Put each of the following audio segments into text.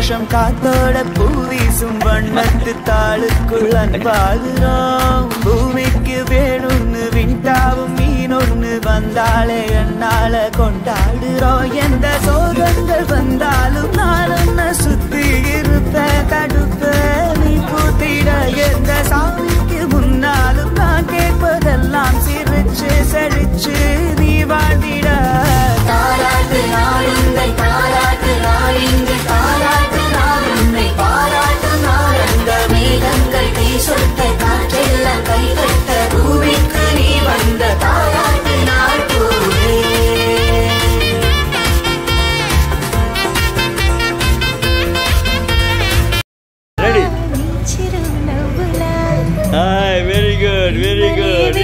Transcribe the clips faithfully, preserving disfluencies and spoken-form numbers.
சந்தோஷம் காத்தோட பூவீசும் வண்ணத்து தாளுக்குள் அன்பாகிறோம். பூமிக்கு வேணும்னு விண்டாவும் மீனொன்னு வந்தாலே என்னால கொண்டாடுறோம். எந்த சோகங்கள் வந்தாலும் நான் உன்னை சுத்தி இருப்ப தடுப்ப நீ பூத்திட. எந்த சாமிக்கு முன்னாலும் நான் கேட்பதெல்லாம் சிரிச்சு செழிச்சு நீ வாழ்ந்திட. தாராட்டு நாளுங்கள் தாராட்டு நாளிங்கு தாராட்டு நாள் உன்னை பாராட்டு நாள். அந்த மேகங்கள் நீ சொட்ட காற்றெல்லாம் கைகட்ட பூமிக்கு நீ வந்த தாராட்டு நாள் பூவே. Ready? Hi, very good, very good.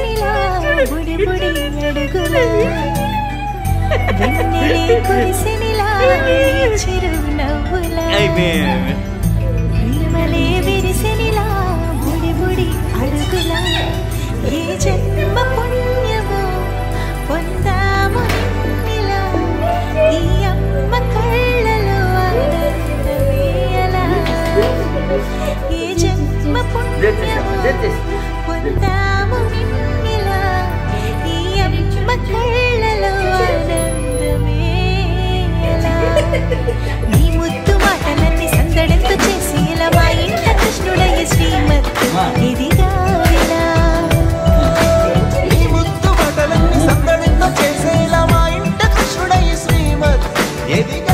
Amen. నీ ముద్దు మాటలన్నీ సందడంతో చేసి ఇలా మా ఇంట కృష్ణుడయ్య శ్రీమత్ ఇదిగా ఇలా. నీ ముద్దు మాటలన్నీ సందడంతో చేసి ఇలా మా ఇంట కృష్ణుడయ్య శ్రీమత్ ఇదిగా.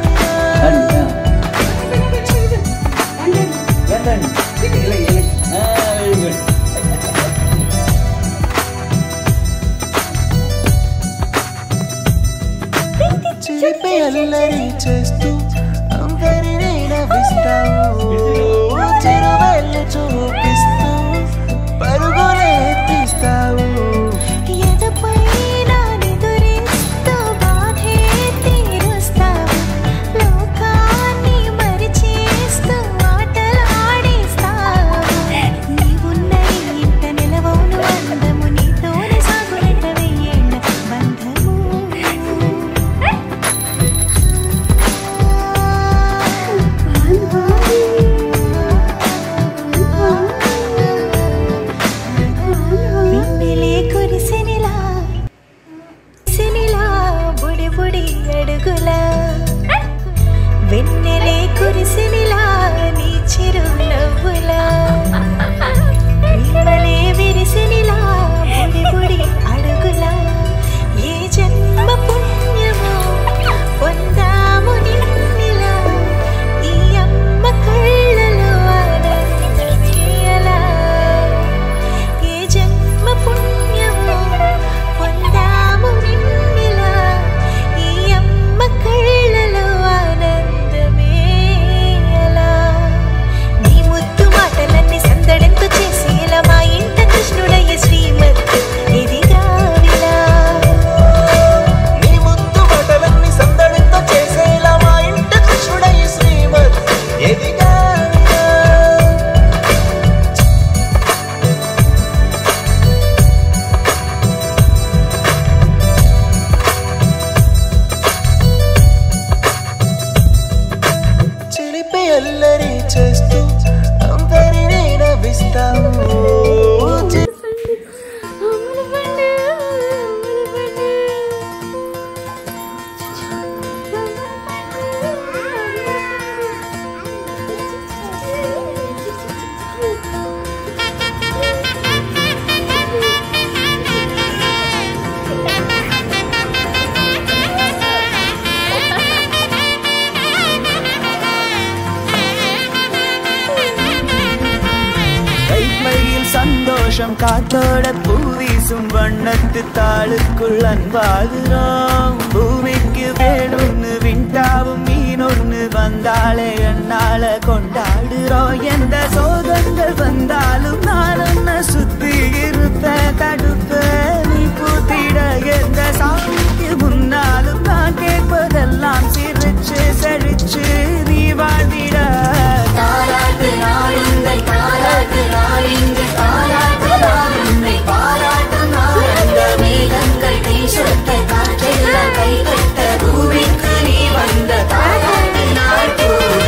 చిలిపి అల్లరి చేస్తూ అందరినీ నవ్విస్తావు. చిరువేళ్ళు చూపిస్తూ పరుగులే తీస్తావు. ఎదపైన నిదురిస్తూ బాధే తీరుస్తావు. లోకాన్ని మరిచేస్తూ ఆటలు ఆడిస్తావు. నీవున్న ఇంత నిలవవును అందము నీతోనే సాగులట వెయ్యేళ్ళ బంధము. వెన్నెలే కురిసెనిలా సినిలా బుడి బుడి అడుగులా. వెన్నెలే కురిసెనిలా నీ చిరు నవ్వులా. ప్రేమలే విరిసెనిలా బుడి బుడి అడుగులా. ఏ జన్మ పుణ్యమో పొందాము నిన్నిలా. ఈ అమ్మ కళ్ళలో ఆనందమేలా. ఏ జన్మ పుణ్యమో పొందాము నిన్నిలా. ఈ అమ్మ కళ్ళలో ఆనందమేలా. నీ ముద్దు మాటలన్నీ సందడంతో చేసి ఇలా మా ఇంట కృష్ణుడయ్య శ్రీమత్ ఇదిగా విలా. నీ ముద్దు మాటలన్నీ సందడంతో చేసి ఇలా మా ఇంట కృష్ణుడయ్య శ్రీమత్ ఇదిగా. చిలిపి అల్లరి చేస్తూ అందరినీ నవ్విస్తావు. கைமையில் சந்தோஷம் காத்தோட பூவீசும் வண்ணத்து தாளுக்குள் அன்பாகிறோம். பூமிக்கு வேணும்னு விண்டாவும் மீனொன்னு வந்தாலே என்னால கொண்டாடுறோம். எந்த சோகங்கள் வந்தாலும் நான் உன்னை சுத்தி இருப்ப தடுப்ப நீ பூத்திட. எந்த சாமிக்கு முன்னாலும் நான் கேட்பதெல்லாம் சிரிச்சு செழிச்சு நீ வாழ்ந்திட. தாராட்டு நாளுங்கள் தாராட்டு நாளிங்கு தாராட்டு நாள் உன்னை பாராட்டு நாள். அந்த மேகங்கள் நீ சொட்ட காற்றெல்லாம் கைகட்ட பூமிக்கு நீ வந்த தாராட்டு நாள் பூவே.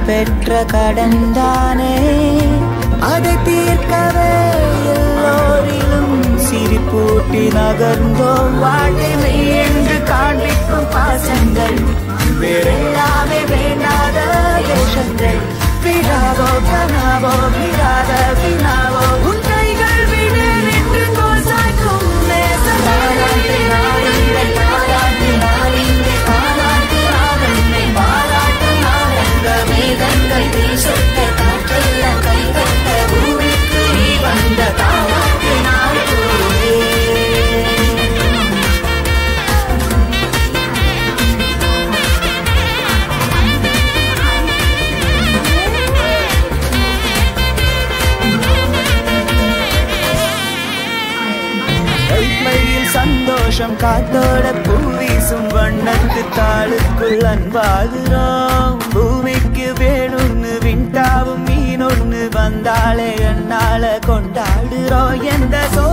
பெற்ற கடந்தானே அதை தீர்க்கவே எல்லோரிலும் சிரிப்பூட்டி நகர்ந்தோம் வாழ்க்கை என்று காண்பிக்கும் பாசங்கள் வேறெல்லாமே வேண்டாத வேஷங்கள் விடாவோ கனாவோ விடாத வினாவோ உன் கைகள் விட நின்று கோல் சாய்க்கும் தாலாட்டு நாடுங்கள் தாலாட்டு நாளிங்கே தாலாட்டு நாடுங்கள் பாராட்டு நாடங்க மேகங்கள் வீசொட்ட காற்றெல்லாம் கைகட்ட பூமிக்கு நீ வந்த தாலாட்டு நாள் சந்தோஷம் காத்தோட பூவீசும் வண்ணத்து தாளுக்குள் அன்பாகிறோம் பூமிக்கு வேணும்னு விண்டாவும் மீனொன்னு வந்தாலே என்னால கொண்டாடுறோம் எந்த சோ